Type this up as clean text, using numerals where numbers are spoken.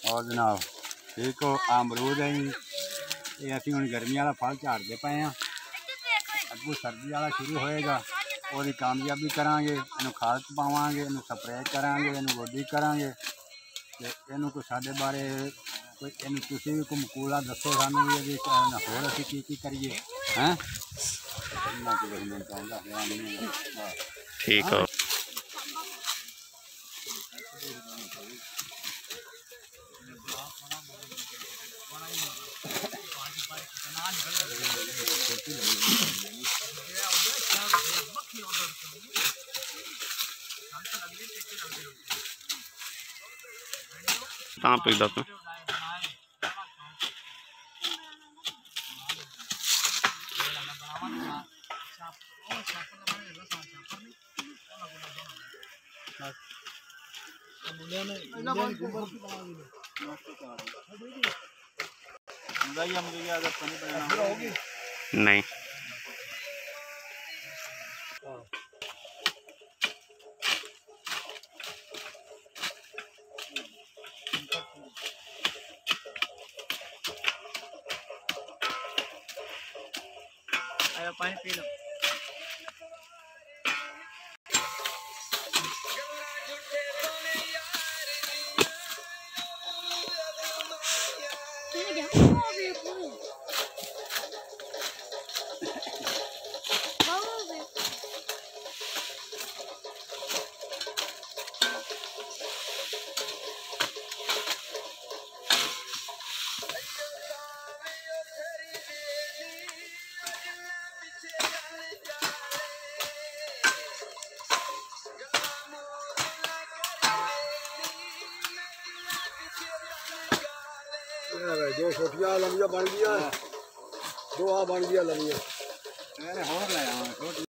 और जनाब ठीक हो अमरूद है ये असी हुण गर्मी वाला फल झाड़ते पे हैं अगू सर्दी वाला शुरू होएगा और कामयाबी करांगे इनू खाद पावांगे इनू स्प्रे करांगे इनू गोडी करांगे ते इनू कोई साडे बारे कोई इनू तुसीं भी कोई मकूला दसो सानू भी होर असीं की करिए हैं ठीक हो कहाँ पे दस नहीं पानी पी लो दो छोटिया लंबिया बन गया दो आ बन गया लंबिया होर ले